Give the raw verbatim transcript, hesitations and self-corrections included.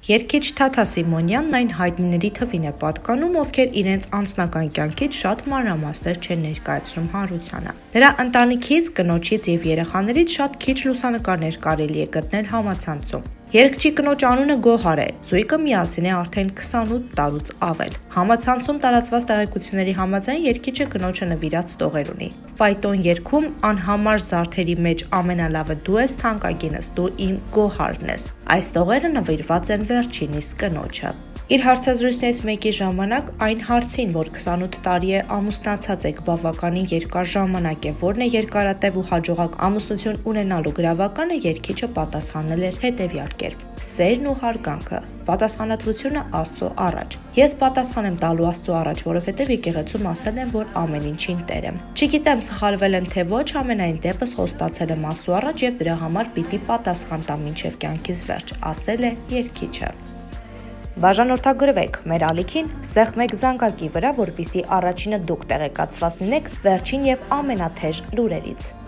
Երգիչ Թաթա Սիմոնյանն այն հայտնիների թվին է պատկանում, ովքեր իրենց անձնական կյանքից շատ մանրամասներ չեն ներկայացնում հանրությանը։ Նրա ընտանիքից, կնոջից եւ երեխաներից շատ քիչ լուսանկարներ կարելի է գտնել համացանցում։ Երգչի կնոջ անունը Գոհար է, զույգը միասին է արդեն քսանութ տարուց ավել։ Համացանցում տարածված տեղեկությունների համաձայն երգիչը կնոջը նվիրած տողեր ունի։ Ֆայտոն երգում անհամար զարդերի մեջ ամենալավը դու ես, թանկագինս, դու իմ Գոհարն ես։ Այս տողերը նվիրված են վերջինիս կնոջը։ Իր հարցազրույցներից մեկի ժամանակ այն հարցին, որ քսանութ տարի է ամուսնացած եք, բավականին երկար ժամանակ է, որն է երկարատև ու հաջողակ ամուսնություն ունենալու գրավականը, երգիչը պատասխանել էր հետևյալ կերպ. Սերն ու հարգանքը, պատասխանատվությունը Աստծո առաջ։ Ես պատասխան եմ տալու Աստծո առաջ, որովհետև եկեղեցում ասել են, որ ամեն ինչին Տեր եմ։ Չգիտեմ սխալվել եմ թե ոչ, ամենայն դեպս խոստացել եմ Աստծո առաջ եւ դրա համար պիտի պատասխան տամ մինչեւ կյանքիս վերջ, ասել է երգիչը։ Բաժանորդագրվեք մեր ալիքին, սեղմեք զանգակի վրա, որպեսզի առաջինը դուք տեղեկացված լինեք վերջին եւ ամենաթեժ լուրերից։